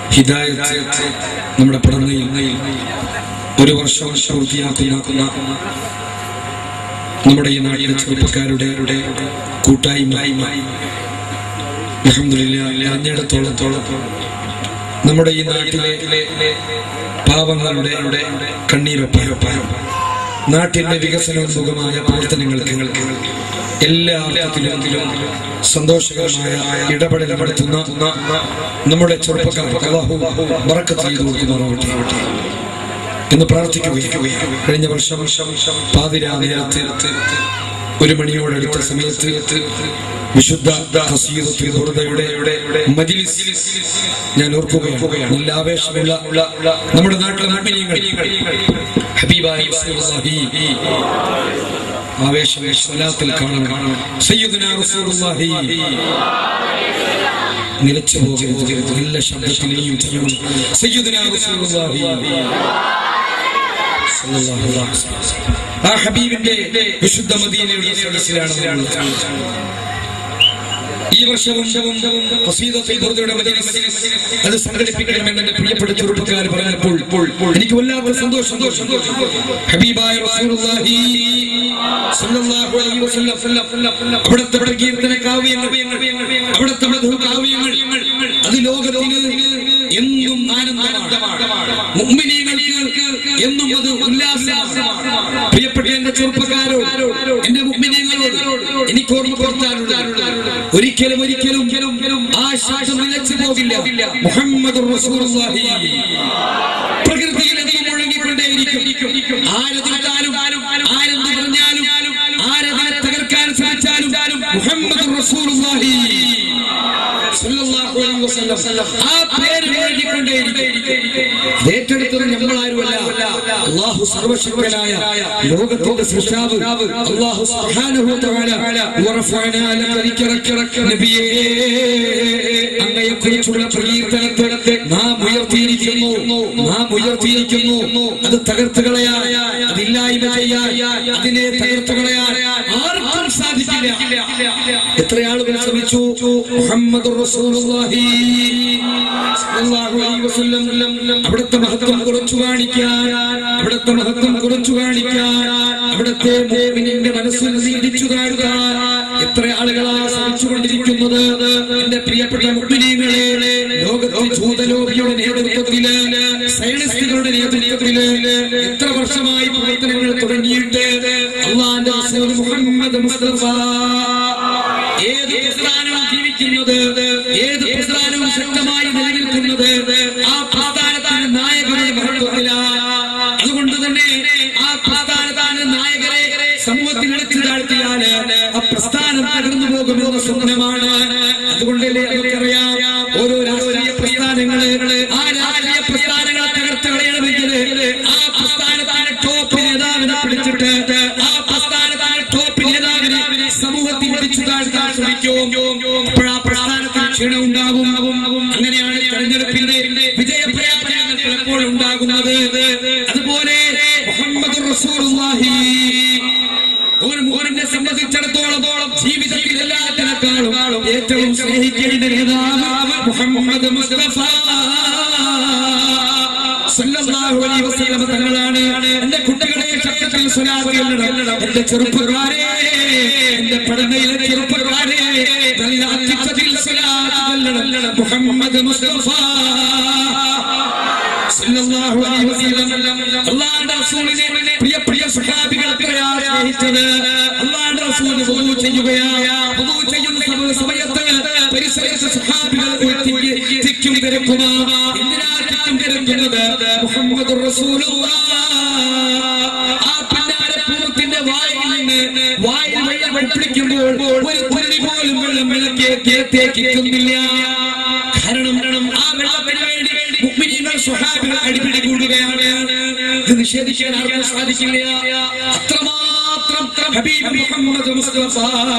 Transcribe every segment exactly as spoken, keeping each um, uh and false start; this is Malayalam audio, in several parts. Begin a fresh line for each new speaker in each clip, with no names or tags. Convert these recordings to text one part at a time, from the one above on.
ഹിദായത്ത് നമ്മുടെ പഠനയിൽ ഒരു വർഷം പൂർത്തിയാക്കുന്ന നമ്മുടെ ഈ നാട്ടിലെ ചെറുപ്പക്കാരുടെ കൂട്ടായ്മ അൽഹംദുലില്ലാഹ് അഞ്ഞിടത്തോളത്തോളം നമ്മുടെ ഈ നാട്ടിലെ പാവങ്ങളുടെ കണ്ണീരൊപ്പായൊപ്പായോ നാട്ടിന്റെ വികസനോന്മുഖമായ പ്രവർത്തനങ്ങൾക്ക് എല്ലാ അർത്ഥത്തിലും സന്തോഷകരമായ ഇടപെടൽ നടത്തുന്ന നമ്മുടെ ചെറുപ്പക്കാർക്ക് അല്ലാഹു ബറക്കത്ത് ചെയ്തു കൊടുക്കുമാറാവട്ടെ എന്ന് പ്രാർത്ഥിക്കുകയും കഴിഞ്ഞ വർഷം പാതിരാ നേരത്ത് ഒരു മണിയോടടുത്ത സമയത്ത് വിശുദ്ധ ഖസീദത്തുൽ ബുർദയുടെ മജ്ലിസ് ഞാൻ ഓർക്കുകയാണ്. നല്ല ആവേശമുള്ള നമ്മുടെ നാട്ടിലെ മുഅ്മിനീങ്ങൾ ഹബീബായ റസൂലുള്ളാഹി ആവേശം സ്വലാത്തിൽ കാണണം. സയ്യിദുനാ റസൂലുള്ളാഹി നിലച്ചു പോകരുത്. നല്ല ശബ്ദത്തിൽ നീയും ചെയ്യണം. സയ്യിദുനാ റസൂലുള്ളാഹി സല്ലല്ലാഹു അലൈഹി വസല്ലം ആ ഹബീബിന്റെ വിശുദ്ധ മദീനയുടെ സദസ്സിലാണ് ഈ വർഷവും ഖസീദത്തുൽ ബുർദയുടെ മജ്ലിസ് അത് സംഘടിപ്പിക്കണമെന്ന് എന്റെ പ്രിയപ്പെട്ട ചെറുപ്പക്കാർ പറഞ്ഞപ്പോൾ എനിക്ക് വല്ലാത്ത സന്തോഷം. ഹബീബായ റസൂലുള്ളാഹി സ്വല്ലല്ലാഹു അലൈഹി വസല്ലം അവിടുത്തെ കീർത്തന കാവ്യങ്ങൾ അവിടുത്തെ മധു കാവ്യങ്ങൾ അത് ലോകത്തിന് എന്നും ആനന്ദമാണ്, മുഅ്മിനീങ്ങൾക്ക് എന്നും അത് ഉല്ലാസമാണ്. പ്രിയപ്പെട്ട എന്റെ ചെറുപ്പക്കാരോട് എന്റെ മുഅ്മിനീങ്ങളോട് എനിക്ക് ഓർമ്മപ്പെടുത്താനുള്ളത് ഒരിക്കലും ഒരിക്കലും ആ ശാസം നിലച്ചു പോകില്ല. മുഹമ്മദുർ റസൂലുള്ളാഹി പ്രകൃതിയിൽ എന്നും മുഴങ്ങിക്കൊണ്ടേയിരിക്കും. ആരെതിർത്താലും ആരെന്ത് പറഞ്ഞാലും ആരെതിരെ തകർക്കാൻ ശ്രമിച്ചാലും മുഹമ്മദുർ റസൂലുള്ളാഹി സ്വല്ലല്ലാഹു അലൈഹി വസല്ലം ആ പേര് മുഴങ്ങിക്കൊണ്ടേയിരിക്കും. ഏറ്റെടുത്തത് നമ്മളാരുമല്ല, അല്ലാഹു സർവശക്തനായ ലോകത്തിന്റെ സൃഷ്ടാവ് അല്ലാഹു സുബ്ഹാനഹു വ തആല വറഫഅനാ ലക ദിക്റക നബിയേ അങ്ങയെക്കുറിച്ചുള്ള പ്രകീർത്തനത്തെ നാം ഉയർത്തിയിരിക്കുന്നു നാം ഉയർത്തിയിരിക്കുന്നു അത് തകർത്ത് കളയാൻ, അതില്ലായ്മ ചെയ്യാൻ, അതിനെ തകർത്ത് കളയാൻ ആർക്കും സാധിക്കില്ല. എത്ര ആളുകൾ ശ്രമിച്ചു മുഹമ്മദുർ റസൂലുള്ളാഹി സ്വല്ലല്ലാഹു അലൈഹി വസല്ലം അവിടുത്തെ മഹത്വം കുറച്ചു കാണിക്കാൻ, അവിടുത്തെ മഹത്വം കുറച്ചു കാണിക്കാൻ, അവിടുത്തെ മുഅ്മിനിന്റെ മനസ്സിൽ ഇടിച്ചു കാണിക്കാൻ എത്ര ആളുകളാണ് ശ്രമിച്ചുകൊണ്ടിരിക്കുന്നത്. എന്റെ പ്രിയപ്പെട്ട മുഅ്മിനീങ്ങളെ, ലോകത്തിൽ ജൂതലോബിയുടെ നേതൃത്വത്തില് സയനിസ്റ്റുകളുടെ നേതൃത്വത്തില് എത്ര വർഷമായി പ്രവർത്തനങ്ങൾ തുടങ്ങിയിട്ട് അല്ലാഹുവിന്റെ റസൂൽ മുഹമ്മദ് മുസ്തഫ ഏത് പ്രസ്ഥാനവും ജീവിക്കുന്നത്, ഏത് പ്രസ്ഥാനവും ശക്തമായി നിലനിൽക്കുന്നത് ആ പ്രസ്ഥാനത്തിന് നായകരുടെ മഹത്വത്തിലാണ്. അതുകൊണ്ട് തന്നെ ആ പ്രസ്ഥാനത്തിന് നായകരെ സമൂഹത്തിൽ എടുത്തു താഴ്ത്തിയാൽ ആ പ്രസ്ഥാനം തകർന്നു പോകുമെന്ന സ്വപ്നമാണ്. അതുകൊണ്ടല്ലേ നമുക്കറിയാം ഓരോ രാഷ്ട്രീയ പ്രസ്ഥാനങ്ങള് ആ രാഷ്ട്രീയ പ്രസ്ഥാനങ്ങളെ തകർത്ത് കളയണമെങ്കിൽ ആ പ്രസ്ഥാനത്തിന്റെ ടോപ്പ് നേതാവിനെ പിടിച്ചിട്ട് ആ പ്രസ്ഥാനത്തിന്റെ ടോപ്പ് നേതാവിനെ സമൂഹത്തിൽ പിടിച്ചു താഴ്ത്താൻ ശ്രമിക്കും. അപ്പോഴാ പ്രസ്ഥാനത്തിന് ക്ഷീണം ഉണ്ടാവും. അങ്ങനെയാണ് തെരഞ്ഞെടുപ്പിന്റെ വിജയപരാജയങ്ങൾ പലപ്പോൾ ഉണ്ടാകുന്നത്. അതുപോലെ മുഹമ്മദുർ റസൂലുള്ളാഹി ഒരു മുഅ്മിനെ സംബന്ധിച്ചിടത്തോളം ജീവിതത്തിൽ എല്ലാത്തിനേക്കാളും ഏറ്റവും സ്നേഹിക്കേണ്ട നേതാവ് മുഹമ്മദ് മുസ്തഫ സല്ലല്ലാഹു അലൈഹി വസല്ലം തങ്ങളാണ്. എന്റെ കുട്ടികളെ ശബ്ദത്തിൽ സ്വലാത്ത് ചൊല്ലണം. എന്റെ ചെറുപ്പക്കാരെ, എന്റെ പഠനയിലെ ചെറുപ്പക്കാരെ നല്ല അത്യുച്ചത്തിൽ സ്വലാത്ത് ചൊല്ലണം. മുഹമ്മദ് മുസ്തഫ സല്ലല്ലാഹു അലൈഹി വസല്ലം അല്ലാഹുവിന്റെ റസൂലിനെ പ്രിയ പ്രിയ സ്വഹാബികളെ എത്രയാണ് സ്നേഹിച്ചത്. അല്ലാഹുവിന്റെ റസൂൽ വുദൂ ചെയ്യുകയാണ്. വുദൂ ചെയ്യുന്ന സമയത്ത് പരിസരത്തെ സ്വഹാബികൾ തിക്കും തിരക്കുമാണ്. എന്തിനാണ് തിക്കും തിരക്കുന്നത്? മുഹമ്മദുർ റസൂലുള്ളാഹ് ആ പിന്നാരപ്പൂത്തിന്റെ വായിൽ നിന്ന് വായിൽ വെള്ളം വെട്ടിക്കുമ്പോൾ ഒരു തുള്ളി പോലും വെള്ളം വെള്ളത്തേക്കില്ല. കാരണം ആ വെള്ളത്തിന് വേണ്ടി മുഅ്മിനീങ്ങൾ സ്വഹാബികൾ അടിപിടി കൂടുകയാണ്. ഇത് നിഷേധിക്കാൻ ആർക്കും സാധിക്കില്ല. അത്രമാത്രം ഹബീബ് മുഹമ്മദ് മുസ്തഫ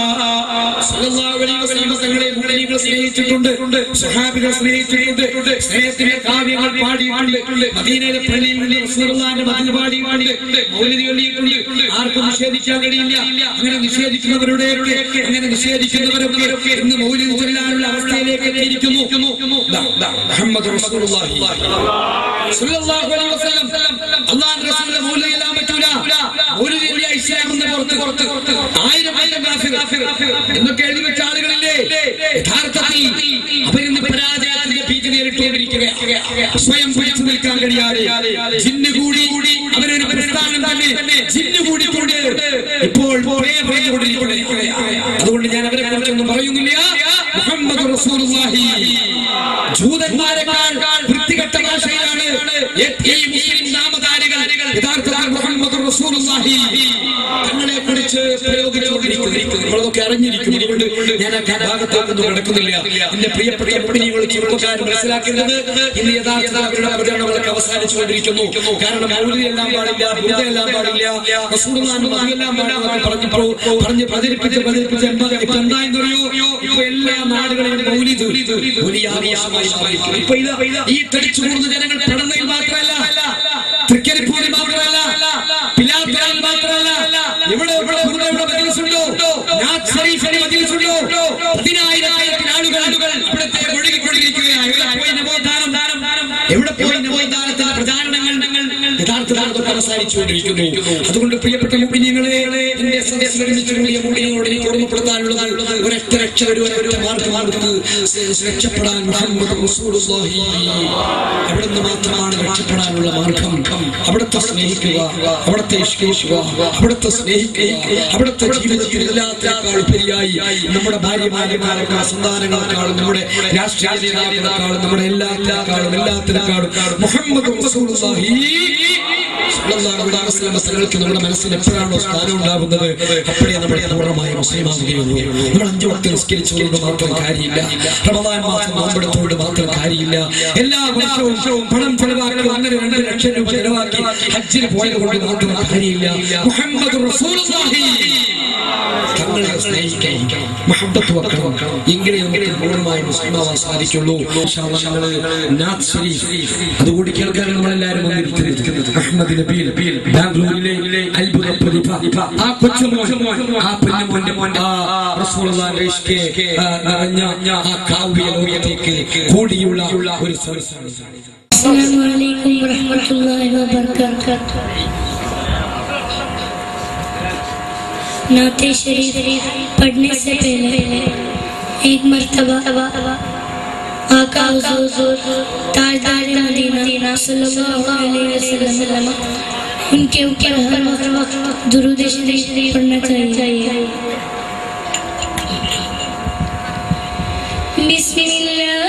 സല്ലല്ലാഹു അലൈഹി വസല്ലം തങ്ങളെ മുഅ്മിനീങ്ങൾ സ്നേഹിച്ചിട്ടുണ്ട്, സ്വഹാബികൾ സ്നേഹിച്ചിട്ടുണ്ട്, സ്നേഹത്തിന്റെ കാവ്യങ്ങൾ പാടിയിട്ടുണ്ട്, മദീനയിലെ പള്ളിയിൽ നിന്ന് റസൂലുള്ളാഹിന്റെ മദ്ഹ് പാടിയിട്ടുണ്ട്, മൗലിദ് ചൊല്ലിയിട്ടുണ്ട്. ആർക്കും നിഷേധിക്കാൻ കഴിയില്ല. അങ്ങനെ നിഷേധിക്കുന്നവരുടെ അങ്ങനെ നിഷേധിക്കുന്നവരൊക്കെ ഇന്ന് മൗലിദ് ചൊല്ലാനുള്ള അവസ്ഥയിലേക്ക് എത്തിയിരിക്കുന്നു. മുഹമ്മദ് റസൂലുള്ളാഹി സ്വല്ലല്ലാഹു അലൈഹി വസല്ലം അല്ലാഹുവിന്റെ റസൂലിന്റെ മൗലിദ് ചൊല്ലാൻ പറ്റൂല, മൗലിദ് ചൊല്ലിയ ഇസ്ലാമെന്ന് പുറത്ത് പുറത്ത് ആയിരം ആയിരം കാഫിർ എന്നൊക്കെ എഴുതി വെച്ച ആളുകളില്ലേ? യഥാർത്ഥത്തിൽ അവരിന്ന് പരാജയത്തിന്റെ ഭീതി നേരിട്ടുകൊണ്ടിരിക്കുകയാണ്. സ്വയം പിടിച്ചു നിൽക്കാൻ കഴിയാതെ ജിന്ന് കൂടി അവരൊരു പ്രസ്ഥാനം തന്നെ ജിന്ന് കൂടി കൊണ്ട് ഇപ്പോൾ പറഞ്ഞുകൊണ്ടിരിക്കുകയാണ്. അതുകൊണ്ട് ഞാൻ അവരെ കുറിച്ചൊന്നും പറയുന്നില്ല. മുഹമ്മദ് റസൂലുള്ളാഹി ജൂതന്മാരെക്കാൾ വൃത്തികെട്ട ഭാഷയിലാണ് ഈ മുസ്ലിം നാമധാരികൾ യഥാർത്ഥത്തിൽ മുഹമ്മദ് റസൂലുള്ളാഹി തങ്ങളെ കുറിച്ച് പ്രയോഗിച്ചുകൊണ്ടിരിക്കുന്നു. നമ്മളതൊക്കെ അറിഞ്ഞിരിക്കും. അതുകൊണ്ട് ഞാൻ ആ ഭാഗത്തേക്കൊന്നും കിടക്കുന്നില്ല. എന്റെ പ്രിയപ്പെട്ട മുഅ്മിനീങ്ങൾ ചെറുപ്പക്കാർ മനസ്സിലാക്കേണ്ടത് ഇന്ന് യഥാർത്ഥത്തിൽ അവരുടെ പ്രചരണങ്ങളൊക്കെ അവസാനിച്ചുകൊണ്ടിരിക്കുന്നു. കാരണം മൗലിദ് എല്ലാം പാടില്ല, ബുർദ എല്ലാം പാടില്ല, റസൂലുള്ളാഹിന്റെ മദ്ഹ് എല്ലാം പാടില്ല പറഞ്ഞപ്പോൾ പറഞ്ഞ് പ്രചരിപ്പിച്ച് പ്രചരിപ്പിച്ച് ഇപ്പൊ എന്തായെന്നറിയോ? ഇപ്പൊ എല്ലാ നാടുകളിലും മൗലിദ് വലിയ ആഘോഷമായി മാറിയിരിക്കുന്നു. ഇപ്പൊ ഇതാ ഈ തടിച്ചു കൂടുന്ന ജനങ്ങൾ പടന്നയിൽ മാത്രമല്ല, തൃക്കരിപ്പൂരിൽ മാത്രമല്ല, പിലാത്തറയിൽ മാത്രമല്ല, ഇവിടെ ഇവിടെ മജ്‌ലിസുണ്ടോ, നാത്ത് ഷരീഫിന്റെ മജ്‌ലിസുണ്ടോ, പതിനായിരക്കണക്കിന് ആളുകൾ ഇവിടത്തെ ഒഴുകിക്കൊണ്ടിരിക്കുകയാണ്. എവിടെ പോയി നവോത്ഥാനം, എവിടെ പോയി നവോത്ഥാനത്തിന്റെ പ്രചാരണങ്ങൾ യഥാർത്ഥത്തിൽ അവസാനിച്ചുകൊണ്ടിരിക്കുന്നു. അതുകൊണ്ട് പ്രിയപ്പെട്ട മുഅ്മിനീങ്ങളെ, എന്റെ സന്ദേശം മുഅ്മിനീങ്ങളോട് എനിക്ക് ഓർമ്മപ്പെടുത്താനുള്ളത് ഒരൊറ്റ രക്ഷ ഒരു മാർഗമാർഗത്ത് രക്ഷപ്പെടാൻ മുഹമ്മദ് റസൂലുള്ളാഹി അവിടുന്ന് മാത്രമാണ് രക്ഷപ്പെടാനുള്ള മാർഗം. അവിടുത്തെ സ്നേഹിക്കുക, അവിടുത്തെ ഇഷ്കിക്കുക, അവിടുത്തെ സ്നേഹിക്കുക, അവിടുത്തെ ജീവിതത്തിൽ എല്ലാത്തിനേക്കാൾ ഉപരിയായി നമ്മുടെ ഭാര്യമാരെക്കാളും സന്താനങ്ങളെക്കാളും നമ്മുടെ രാഷ്ട്രീയ നേതാക്കളെക്കാളും നമ്മുടെ എല്ലാത്തിനേക്കാളും എല്ലാത്തിനേക്കാളും മുഹമ്മദ് റസൂലുള്ളാഹി സ്വല്ലല്ലാഹു അലൈഹി വസല്ലം തങ്ങൾക്ക് നമ്മുടെ മനസ്സിൽ എപ്പോഴാണോ സ്ഥാനം ഉണ്ടാകുന്നത് അപ്പോഴേ നമ്മൾ പൂർണ്ണമായ മുസ്ലിമാകുകയുള്ളൂ. നമ്മൾ അഞ്ചു വക്ത് നിസ്കരിച്ചുകൊണ്ട് മാത്രം കാര്യമില്ല, റമദാൻ മാസം നോമ്പെടുത്തുകൊണ്ട് മാത്രം കാര്യമില്ല. എല്ലാ വർഷവും പണം ചെലവാക്കി അങ്ങനെ രണ്ട് ലക്ഷം രൂപ ചെലവാക്കി ഹജ്ജിന് പോയത് കൊണ്ട് മാത്രം കാര്യമില്ല. മുഹമ്മദ് റസൂലുള്ളാഹി തങ്ങളെ സ്നേഹിക്കണം, മഹബ്ബത്ത് വെക്കണം. എങ്കിലേ നമുക്ക് പൂർണ്ണമായി മുസ്ലിമാവാൻ സാധിക്കുള്ളൂ. അതുകൂടി കേൾക്കാൻ നമ്മളെല്ലാവരും വന്നിരിക്കുന്നത് അഹ്മദ് നബീൽ ബാംഗ്ലൂരിലെ അത്ഭുത പ്രതിഭ, ആ കൊച്ചുമോൻ, ആ പൊന്നുമോന്റെ മോൻ, ആ റസൂലുള്ളാഹിന്റെ ഇഷ്ക് നിറഞ്ഞ ആ കാവ്യ ലോകത്തേക്ക് കൂടിയുള്ള ഒരു സദസ്സാണ്.
അസ്സലാമു അലൈക്കും വറഹ്മത്തുള്ളാഹി വബറകാതുഹു. नाते शरीफ पढ़ने से पहले एक मर्तबा आका हुजूर ताजदार मदीना सल्लल्लाहु अलैहि वसल्लम उनके ऊपर हर वक्त दुरूद शरीफ पढ़ना चाहिए. बिस्मिल्लाह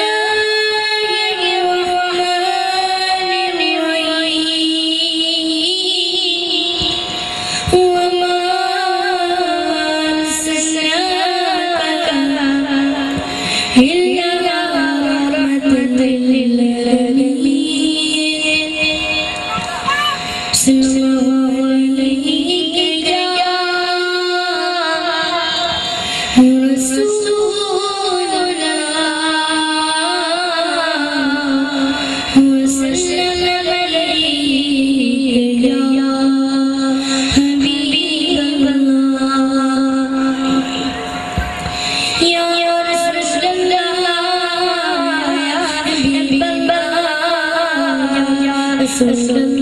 Rasulullah